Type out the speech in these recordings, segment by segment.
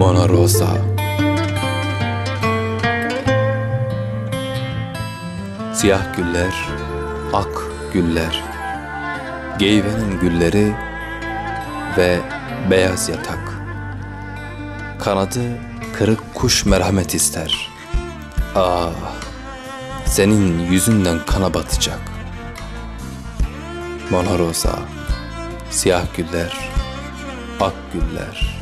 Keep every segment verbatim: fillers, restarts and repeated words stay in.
Mona Rosa. Siyah güller, ak güller, geyvenin gülleri ve beyaz yatak. Kanadı kırık kuş merhamet ister. Ah, senin yüzünden kana batacak. Mona Rosa, siyah güller, ak güller.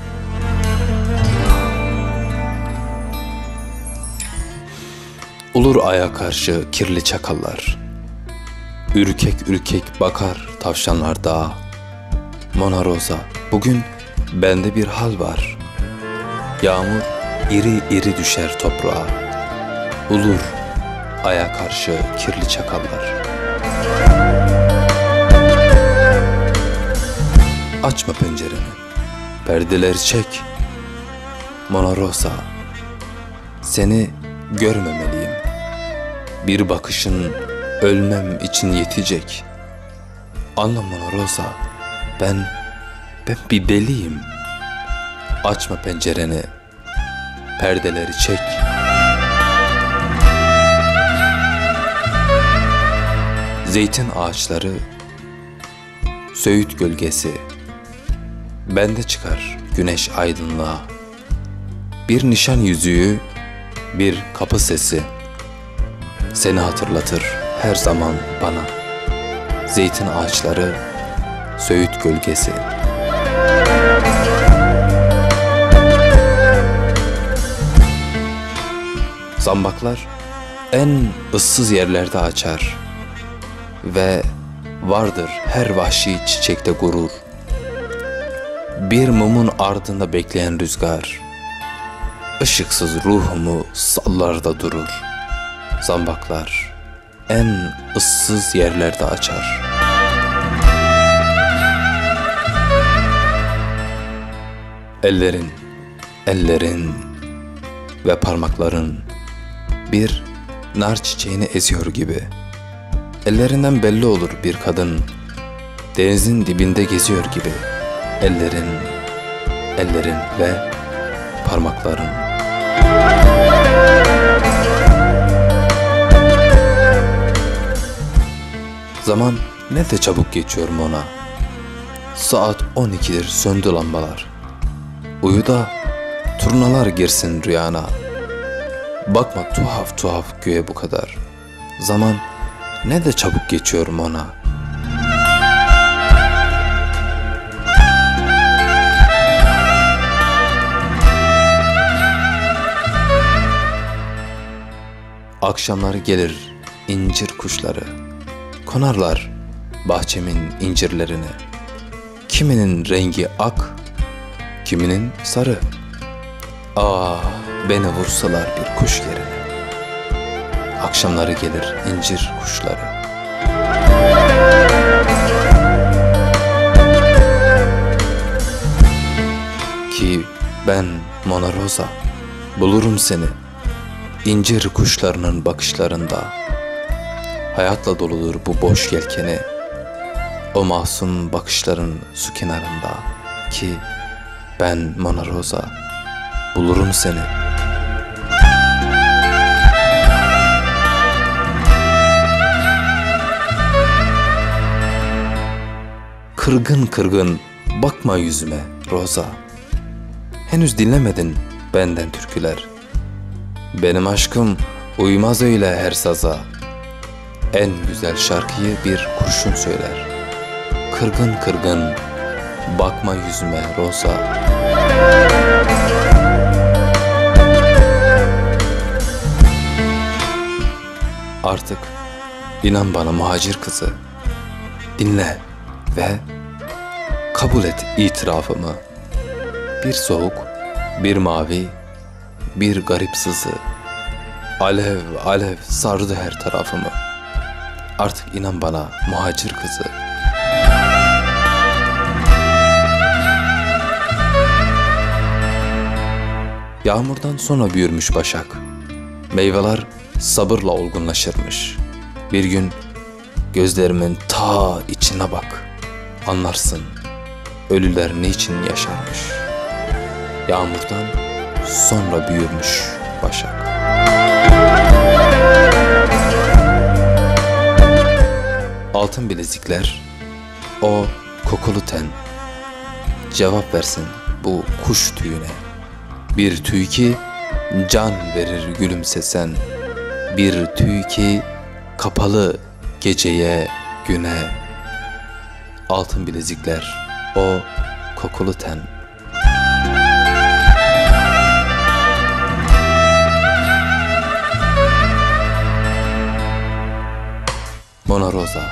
Olur aya karşı kirli çakallar, ürkek ürkek bakar tavşanlar dağa. Mona Rosa, bugün bende bir hal var. Yağmur iri iri düşer toprağa. Olur aya karşı kirli çakallar. Açma pencereni, perdeleri çek. Mona Rosa, seni görmemeliyim. Bir bakışın ölmem için yetecek. Anla Mona Rosa, ben, ben bir deliyim. Açma pencereni, perdeleri çek. Zeytin ağaçları, söğüt gölgesi, bende çıkar güneş aydınlığa. Bir nişan yüzüğü, bir kapı sesi, seni hatırlatır her zaman bana. Zeytin ağaçları, söğüt gölgesi. Zambaklar en ıssız yerlerde açar ve vardır her vahşi çiçekte gurur. Bir mumun ardında bekleyen rüzgar, ışıksız ruhumu sallar da durur. Zambaklar en ıssız yerlerde açar. Ellerin, ellerin ve parmakların bir nar çiçeğini eziyor gibi. Ellerinden belli olur bir kadın denizin dibinde geziyor gibi. Ellerin, ellerin ve parmakların. Zaman ne de çabuk geçiyor Mona. Saat on ikidir, söndü lambalar. Uyu da turnalar girsin rüyana. Bakma tuhaf tuhaf göğe bu kadar. Zaman ne de çabuk geçiyor Mona. Akşamları gelir incir kuşları, konarlar bahçemin incirlerine. Kiminin rengi ak, kiminin sarı. Ah, beni vursalar bir kuş yerine. Akşamları gelir incir kuşları. Ki ben Mona Rosa, bulurum seni incir kuşlarının bakışlarında. Hayatla doludur bu boş yelkeni, o masum bakışların su kenarında. Ki ben Mona Rosa, bulurum seni. Kırgın kırgın bakma yüzüme Rosa. Henüz dinlemedin benden türküler. Benim aşkım uymaz öyle her saza. En güzel şarkıyı bir kurşun söyler. Kırgın kırgın bakma yüzüme Rosa. Artık inan bana muhacir kızı. Dinle ve kabul et itirafımı. Bir soğuk, bir mavi, bir garip sızı, alev alev sardı her tarafımı. Artık inan bana muhacir kızı. Yağmurdan sonra büyürmüş başak, meyveler sabırla olgunlaşırmış. Bir gün gözlerimin ta içine bak, anlarsın ölüler niçin yaşarmış. Yağmurdan sonra büyürmüş başak. Altın bilezikler, o kokulu ten, cevap versin bu kuş tüyüne. Bir tüy ki can verir gülümsesen, bir tüy ki kapalı geceye, güne. Altın bilezikler, o kokulu ten. Mona Rosa.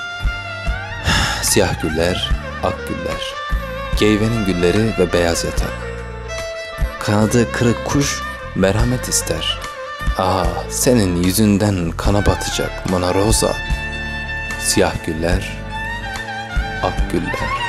Siyah güller, ak güller, geyvenin gülleri ve beyaz yatak. Kanadı kırık kuş merhamet ister. Ah, senin yüzünden kana batacak Mona Rosa. Siyah güller, ak güller.